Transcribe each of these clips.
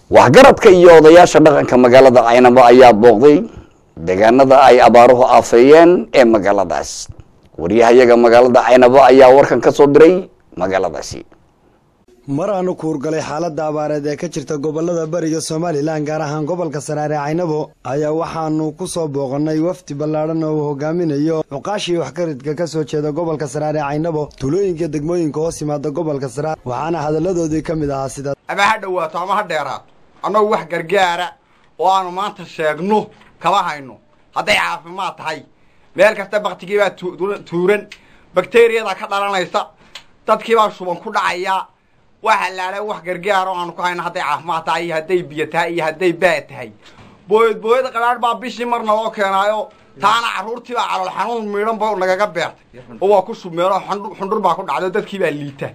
waxgaradka iyo odayaasha dhaqanka magaalada Caynabo ayaa booqday deegaanada ay abaaruhu aafeeyeen ee magaaladaas. wariyahayaga magaalada Caynabo ayaa warkan ka soo diray magaaladaasi. maraanu kuurgalay xaaladda abaareed ee ka jirta gobolada bariga Soomaaliland gaar ahaan gobolka Saraare Caynabo ayaa waxaanu ku soo booqanay wafdi ballaaran oo hogaaminayo uqaashi waxgaradka ka soo jeeda gobolka Saraare Caynabo tulooyinka degmooyinka hoos yimaada gobolka Saraare waxaana hadaladoodii kamid ahaa sida ama ha dhawaato ama ha dheeraato annagu wax gargaara oo aanu maanta sheegno kaba hayno hadday caafimaad tahay meel kasta baqtigii baa tuuran bakteeriyada ka dhalanaysa dadkii baa shuban ku dhacaya waxa laala wax gargaaro aanu ku hayno hadday caafimaad tahay hadday biyo tahay iyo hadday baa tahay booyad qaraar baa bishii marna loo keenaayo taana caruurtii baa calool xanuun miidhan baa nagaga beertay oo waa ku sumeero xundur baa ku dhacday dadkii baa liita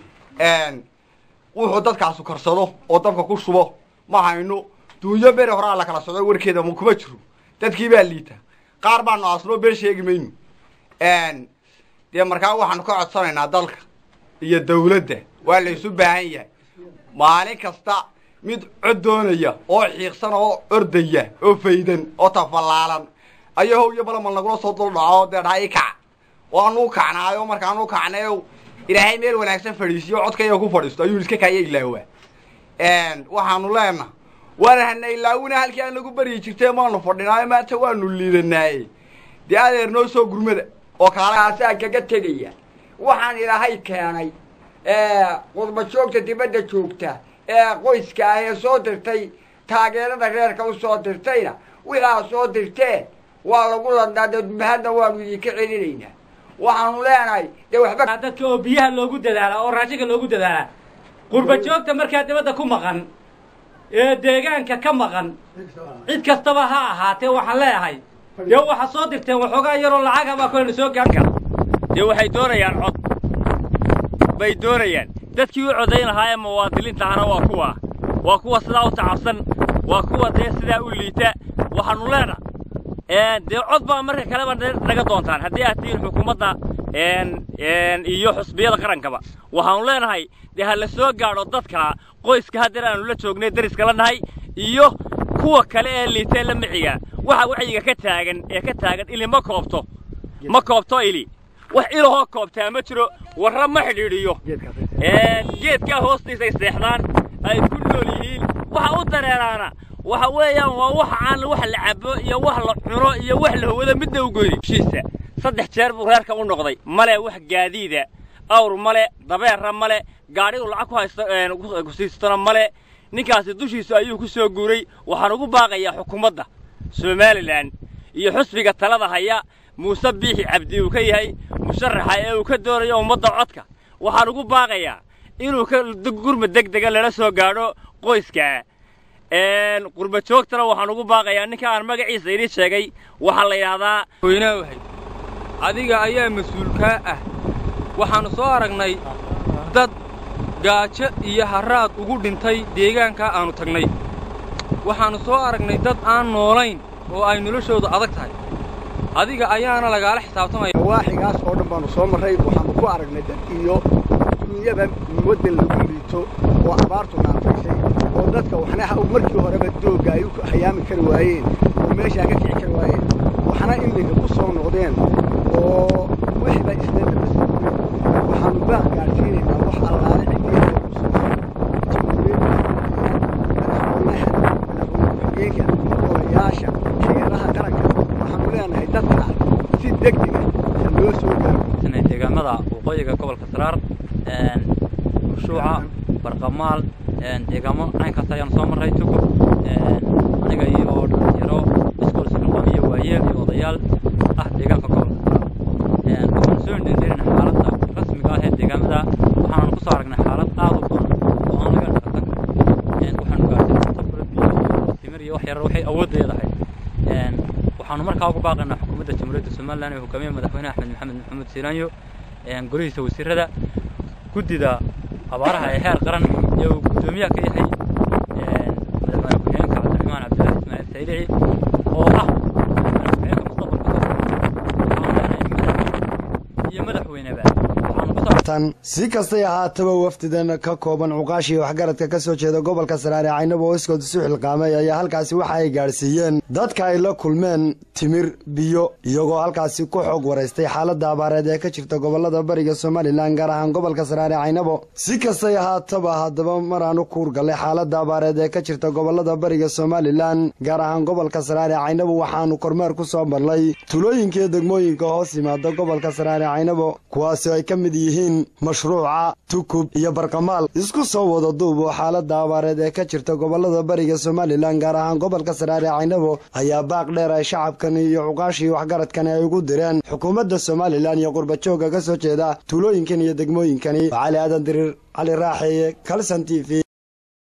wuxuu dadkaas karsado oo dabka ku shubo ma hayno duuyo bere hore la kala socdo warkeeda ma kuma jiro dadkii baa liita qaar baa noo aslo beel sheegi mayno dee markaa waxaan ka codsanaynaa dalka iyo dawladda waa la isu baahan yahay maalin kasta mid cod doonaya oo xiiqsan oo ordaya oo faydan oo tafalaalan ayahow iyo balamal nagula soo duldhaco dee dhahay kac waanu kacnaayo markaanu kacnayo ilaahay meel wanaagsan fadhiisiyo codkayga ku fadhiisto ayuu iska kaaya ilaawa waxaanu leenahay warahna ilaawina halkii aan lagu bari jirtay maanu fadhinaayo maanta waanu liidanaay dee adeer noo soo gurmada oo kaalahaasa kaga tegaya waxaan ilaahay keenay qodba joogta dibadda joogta qoyska ah ee soo dirtay taageerada reerka u soo dirtayna wixii soo dirteen waa lagu ladnaa dadmahadna waanu idinka celinaynaa waxaanu leenahay dee waxba dadka oo biyaha loogu dadaala oo raashinka loogu dadaala qurba joogta markaa dibadda ku maqan ee deegaanka ka maqan cid kastaba ha ahaatee waxaan leeyahay dee waxa soo dirteen waxoogaa yaroo lacag ah baa kale soo gaar kara dee waxay doonayaan cod bay doonayaan dadkii u codayn lahaa ee muwaadiniinta ahna waa kuwa sidaa u tacabsan waa kuwa dee sidaa u liita waxaanu leenahay dee cod baa marka kaleba naga doontaan haddii aad tihiin xukuumadda iyo xusbiyada qarankaba waxaanu leenahay dee ha la soo gaadho dadka qoyska haddeer aanu la joognay dariska la nahay iyo kuwa kale ee liita la miciga waxa wacyiga ka taagan ili ma koobto ili wax ilahoo koobtaa ma jiro warra ma xidhiidhiyo geedkaa hoostiisa ay seexdaan ay ku nool yihiin waxa u dareeraana waxa weeyaan waa wax aan wax la cabo iyo wax la cuno iyo wax la hawada midna u goyni shiisa 3 jeer buu reerka u noqday male wax gaadiida awr male dabeera male gaari uu lacag ku haysto ku siistana male ninkaasi dushiisa ayuu ku soo guuray waxaan ugu baaqayaa xukuumadda Soomaaliland iyo xusbiga talada haya Muuse Biixi Cabdi uu ka yahay musharaxa ee uu ka doorayo ummadda codka waxaan ugu baaqayaa inuu ka gurmad degdeg lala soo gaadho qoyska qurba joogtana waxaan ugu baaqayaa ninka aan magaciisa idin sheegay waxa la yiraahdaa weynahay adiga ayaa mas'uulka ah waxaan soo aragnay dad gaajo iyo haraad ugu dhintay deegaanka aanu tagnay waxaan soo aragnay dad aan noolayn oo ay noloshoodu adag tahay adiga ayaana lagaala xisaabtamay waaxigaas oo dhan baanu soo maray waxaanu ku aragnay dad iyo dunyada waddan lagu liito oo abaartu naafisay oo dadka waxna markii horeba dooga ay ku xayaami kar waayeen oo meesha ka kici kar waayeen waxna in ku soo noqdeen oo wixba isleeyahay waxaanu baa gaarsiinayna wax allaale odayaasha hay'adaha qaranka waxaanu leenahay dadka si degdeg ah loo soo gaaro deegaamada waqooyiga gobolka Saraar Shuuca Barqamaal deegaamo aynkaas ayaan soo maray tuko aniga iyo yaro iskool Soomaaliya waayeel iyo odayaal ah deegaanka gobolka Saraar waxaan soo indheeyay xaaladda rasmiga ah ee deegaamada waxaan ku soo aragnay xaalad aad u badan oo aan laga dhaqan waxaan gaarsiinay timir iyo wax yar waxay awood leedahay waxaanu markaa ugu baaqaynaa xukuumadda Jamhuuriyadda Soomaaliland ee hogaamiyaha madaxweynaha Axmed Maxamed Siiraanyo gurihiisa wasiirada guddida abaaraha ee heer qaran iyo gudoomiyaha ka yahay madaxweynaha ku-xigeenka Cabdiraxmaan Cabdilaahi Ismaaciil Saylici oo ah madaxweynaha mustaqbalka iyo madaxweyneba waxaanu ku abaartan si kastay ahaataba wafdidan ka kooban cuqaashii waxgaradka ka soo jeeda gobolka Saraare Caynabo oo iskood isu xilqaamay ayaa halkaasi waxa ay gaarsiiyeen dadka ay la kulmeen timir biyo iyagoo halkaasi ku xog wareystay xaaladda abaareed ee ka jirta gobolada bariga Soomaaliland gaar ahaan gobolka Saraare Caynabo si kastay ahaataba haddaba maraanu ku urgalay xaaladda abaareed ee ka jirta gobolada bariga Soomaaliland gaar ahaan gobolka Saraare Caynabo waxaanu kormeer ku soo marnay tulooyinka degmooyinka hoos yimaada gobolka Saraare Caynabo kuwaas ay ka mid yihiin mashruuca Tukub iyo Barqamaal isku soo wada duubo xaaladda abaareed ee ka jirta gobolada bariga Soomaaliland gaar ahaan gobolka Saraare Caynabo ayaa baaq dheer ay shacabkan iyo cuqaashii waxgaradkan ay ugu direen xukuumadda Soomaaliland iyo qurbajooga ka soo jeeda tulooyinkan iyo degmooyinkani Cali Aadan Dirir Cali Raaxeeye Kalsan TV